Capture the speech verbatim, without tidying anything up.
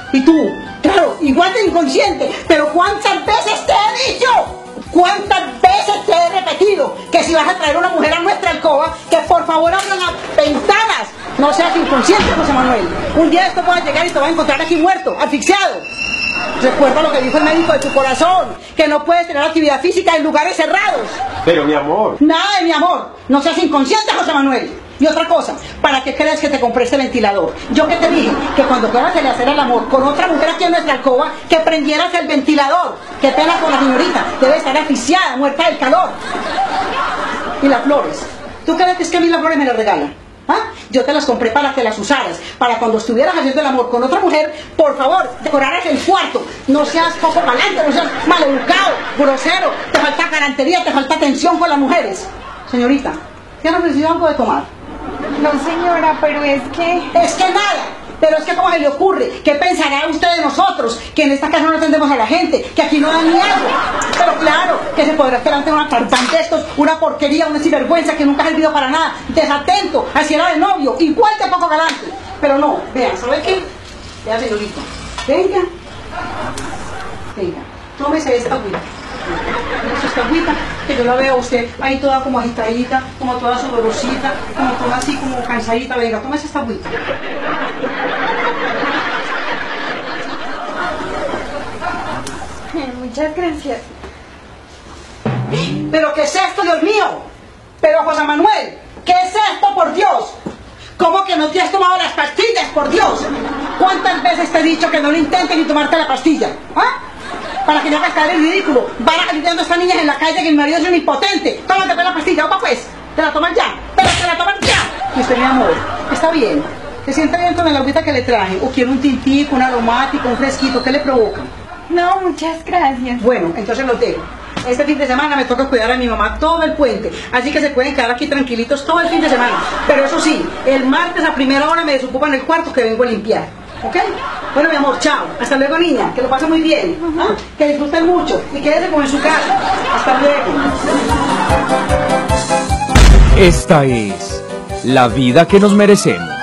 Y tú, claro, igual de inconsciente, pero ¿cuántas veces te he dicho? ¿Cuántas veces te he repetido que si vas a traer una mujer a nuestra alcoba, que por favor abran las ventanas? No seas inconsciente, José Manuel. Un día esto pueda llegar y te va a encontrar aquí muerto, asfixiado. Recuerda lo que dijo el médico de tu corazón, que no puedes tener actividad física en lugares cerrados. Pero mi amor. Nada de mi amor. No seas inconsciente, José Manuel. Y otra cosa, ¿para qué crees que te compré este ventilador? Yo que te dije que cuando fueras a hacer el amor con otra mujer aquí en nuestra alcoba, que prendieras el ventilador. Qué pena con la señorita, debe estar asfixiada, muerta del calor. Y las flores, ¿tú crees que es que a mí las flores me las regalan? ¿Ah? Yo te las compré para que las usaras, para cuando estuvieras haciendo el amor con otra mujer, por favor, decoraras el cuarto. No seas poco palante, no seas maleducado, grosero, te falta galantería, te falta atención con las mujeres. Señorita, ¿ya no necesita algo de tomar? No, señora, pero es que... Es que nada, pero es que ¿cómo se le ocurre? ¿Qué pensará usted de nosotros? Que en esta casa no atendemos a la gente, que aquí no dan miedo. Pero claro, que se podrá esperar ante una cartán de estos, una porquería, una sinvergüenza que nunca ha servido para nada, desatento, así era de novio, igual de poco galante. Pero no, vea, ¿sabe qué? Vea, señorita, venga, venga, tómese esta agüita. Esta agüita, que yo la veo a usted ahí toda como agitadita, como toda sudorosita, como toda así como cansadita. Venga, tómese esta agüita. Muchas gracias. ¿Pero qué es esto, Dios mío? Pero José Manuel, ¿qué es esto, por Dios? ¿Cómo que no te has tomado las pastillas, por Dios? ¿Cuántas veces te he dicho que no lo intentes ni tomarte la pastilla? ¿Ah? Para que no hagas caer el ridículo. Van gritando a estas niñas en la calle que mi marido es un impotente. Tómate la pastilla, opa pues. Te la tomas ya, pero te la tomas ya. Y usted, mi amor, está bien. ¿Se siente bien con el agüita que le traje? ¿O quiere un tintico, un aromático, un fresquito? ¿Qué le provoca? No, muchas gracias. Bueno, entonces los dejo. Este fin de semana me toca cuidar a mi mamá todo el puente, así que se pueden quedar aquí tranquilitos todo el fin de semana. Pero eso sí, el martes a primera hora me desocupan el cuarto que vengo a limpiar. ¿Ok? Bueno, mi amor, chao. Hasta luego, niña. Que lo pasen muy bien. ¿Ah? Que disfruten mucho y quédense como en su casa. Hasta luego. Esta es la vida que nos merecemos.